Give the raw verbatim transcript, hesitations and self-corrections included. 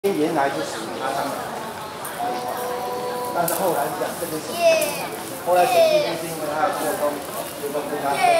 原来是属于他他们，但是后来讲这个是，后来审计就是因为他的沟通，就说跟他。